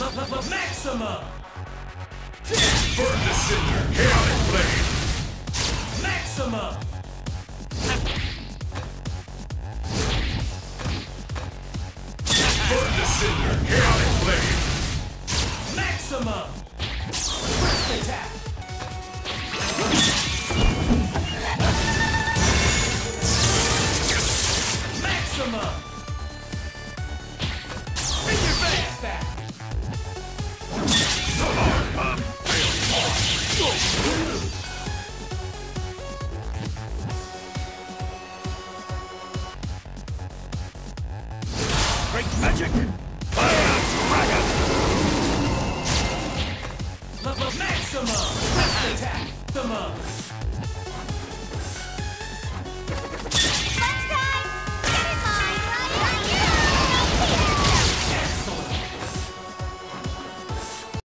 Maxima! Burn the cinder! Chaotic blade! Maxima! Burn the cinder! Chaotic blade! Maxima! First attack! Maxima!